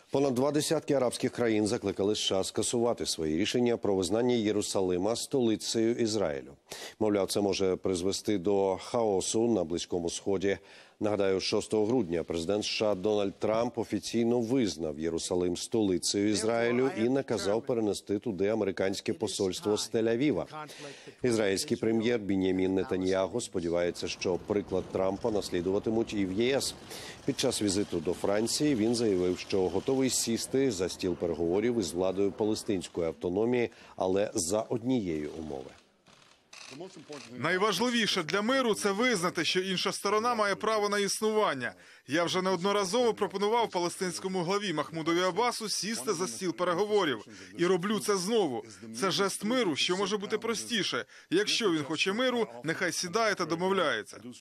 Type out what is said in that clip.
Понад 20 арабських країн закликали США скасувати свої рішення про визнання Єрусалима столицею Ізраїлю. Мовляв, це може призвести до хаосу на Близькому Сході. Нагадаю, 6 грудня президент США Дональд Трамп офіційно визнав Єрусалим столицею Ізраїлю і наказав перенести туди американське посольство з Тель-Авіва. Ізраїльський прем'єр Бін'ямін Нетаньяху сподівається, що приклад Трампа наслідуватимуть і в ЄС. Під час візиту до Франції він заявив, що готовий сісти за стіл переговорів із владою палестинської автономії, але за однієї умови. Найважливіше для миру – це визнати, що інша сторона має право на існування. Я вже неодноразово пропонував палестинському главі Махмудові Аббасу сісти за стіл переговорів. І роблю це знову. Це жест миру, що може бути простіше. Якщо він хоче миру, нехай сідає та домовляється.